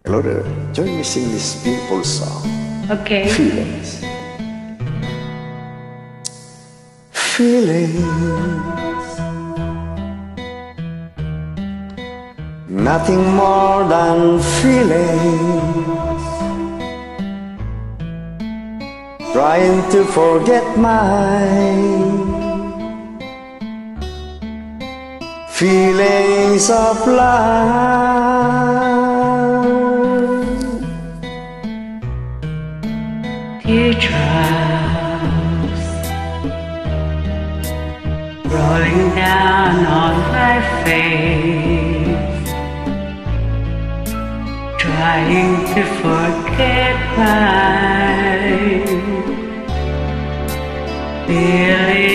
Hello there. Join me sing this beautiful song. Okay. Feelings. Feelings. Nothing more than feelings. Trying to forget my feelings of love. Teardrops rolling down on my face, trying to forget my feelings